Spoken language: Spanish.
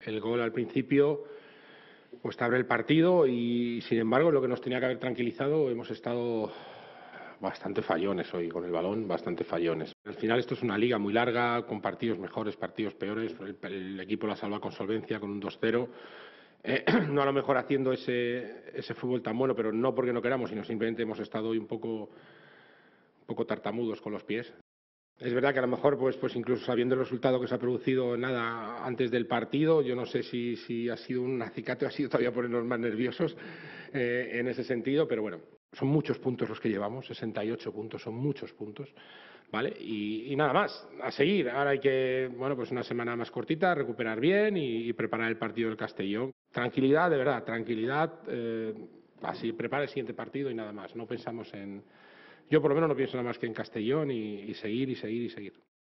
El gol al principio pues te abre el partido y, sin embargo, lo que nos tenía que haber tranquilizado, hemos estado bastante fallones hoy con el balón, bastante fallones. Al final esto es una liga muy larga, con partidos mejores, partidos peores. El equipo la salva con solvencia, con un 2-0. No a lo mejor haciendo ese fútbol tan bueno, pero no porque no queramos, sino simplemente hemos estado hoy un poco tartamudos con los pies. Es verdad que a lo mejor, pues incluso sabiendo el resultado que se ha producido nada antes del partido, yo no sé si ha sido un acicate o ha sido todavía ponernos más nerviosos en ese sentido, pero bueno, son muchos puntos los que llevamos, 68 puntos, son muchos puntos, ¿vale? Y nada más, a seguir. Ahora hay que, bueno, pues una semana más cortita, recuperar bien y preparar el partido del Castellón. Tranquilidad, de verdad, tranquilidad. Así, prepara el siguiente partido y nada más. No pensamos en... Yo por lo menos no pienso nada más que en Castellón y seguir y seguir y seguir.